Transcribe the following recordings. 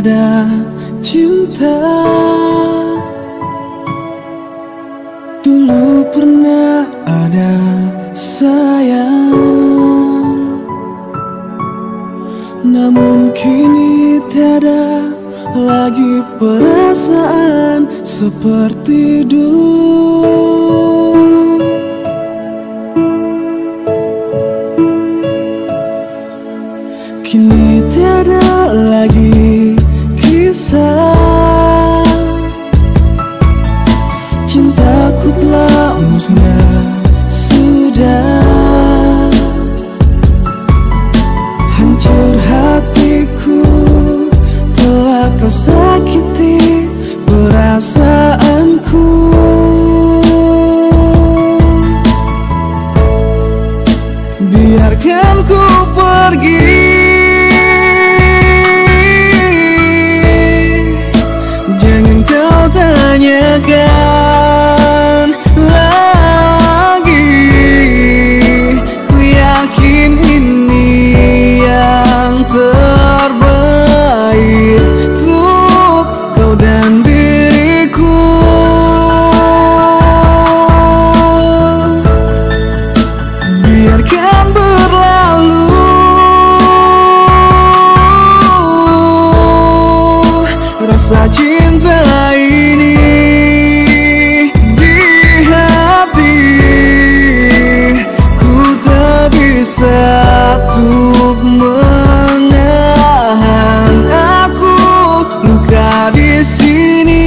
tiada cinta. Dulu pernah ada sayang, namun kini tiada lagi perasaan seperti dulu. Kini tiada lagi kisah, cintaku telah musnah sudah. Hancur hatiku, telah kau sakiti perasaanku. Biarkan ku pergi, jangan kau tanyakan lagi. Ku yakin ini yang terbaik untuk kau dan diriku. Biarkan berlalu rasa cinta ini di hati. Ku tak bisa untuk menahan, aku luka di sini.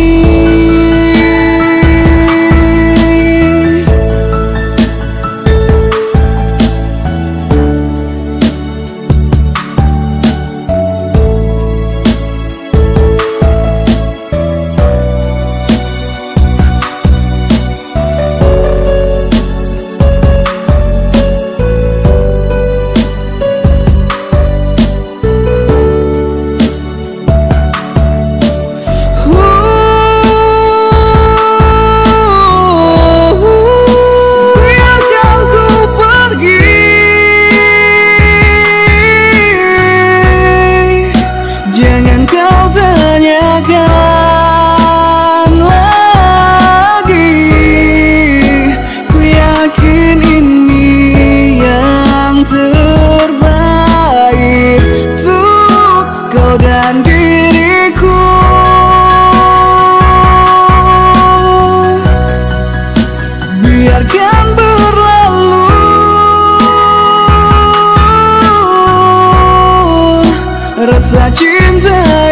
Jangan kau tanyakan lagi. Ku yakin ini yang terbaik untuk kau dan diriku. Biarkan berlalu rasa cinta